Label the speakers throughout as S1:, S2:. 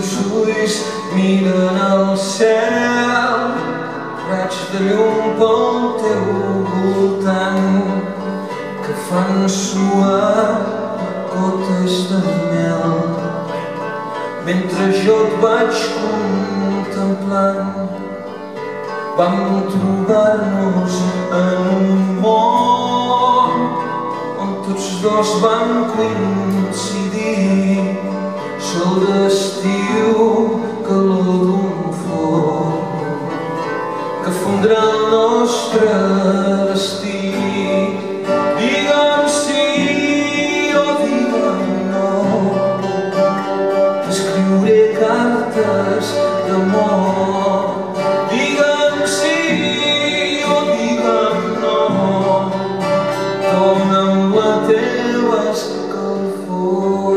S1: ulls miren al cel, raig de llum pel teu voltant que fan suar gotes de mel. Mentre jo et vaig contemplant, vam trobar-nos en un món on tots dos vam coincidir. Sol d'estiu, calor d'un forn que fondrà el nostre destí. Digue'm sí o digue'm no, t'escriuré cartes d'amor. Digue'm sí o digue'm no, dona'm la teva escalfor.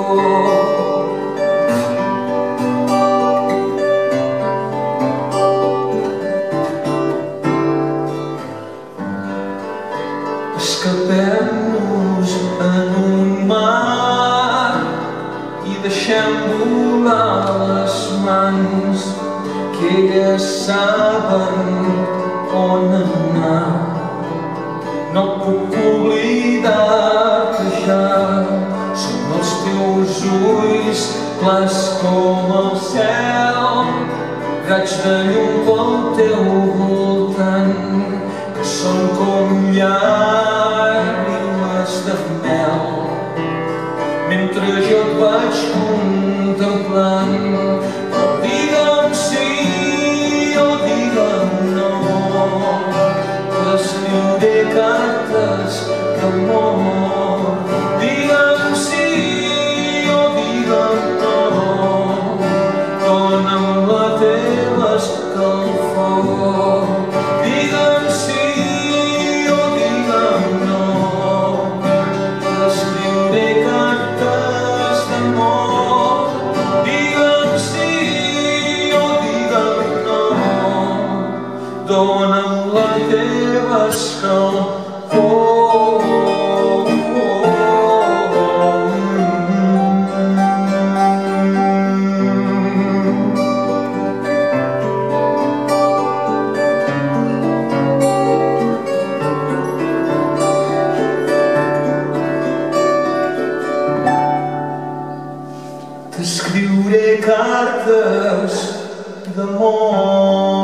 S1: Escapem-nos en un mar i deixem volar les mans, que elles saben on anar. No puc oblidar que ja són els teus ulls clars com el cel, raig de llum pel teu voltant que són com llàgrimes de mel. Mentre jo et vaig contemplant, digue'm sí o digue'm no, t'escriuré cartes d'amor. Digue'm sí o digue'm no, dona'm la teva escalfor. Digue'm sí o digue'm no, t'escriuré cartes d'amor. Digue'm sí o digue'm no, dona'm la teva escalfor. T'escriuré cartes d'amor.